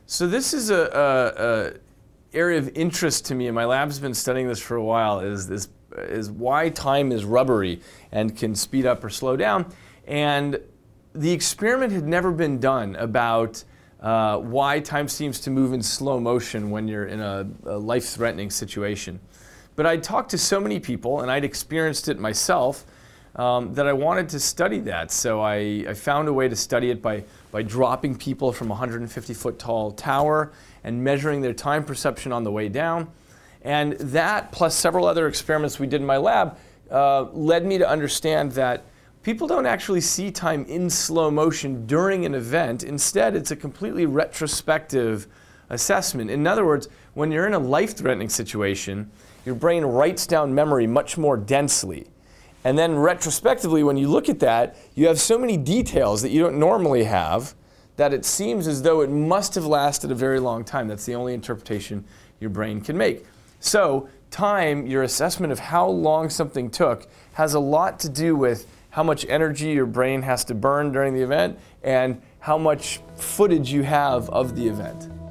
So this is a area of interest to me, and my lab's been studying this for a while, is why time is rubbery and can speed up or slow down. And the experiment had never been done about why time seems to move in slow motion when you're in a life-threatening situation. But I'd talked to so many people, and I'd experienced it myself, that I wanted to study that. So I found a way to study it by dropping people from a 150-foot tall tower and measuring their time perception on the way down. And that, plus several other experiments we did in my lab, led me to understand that people don't actually see time in slow motion during an event. Instead, it's a completely retrospective assessment. In other words, when you're in a life-threatening situation, your brain writes down memory much more densely. And then retrospectively, when you look at that, you have so many details that you don't normally have that it seems as though it must have lasted a very long time. That's the only interpretation your brain can make. So time, your assessment of how long something took, has a lot to do with how much energy your brain has to burn during the event and how much footage you have of the event.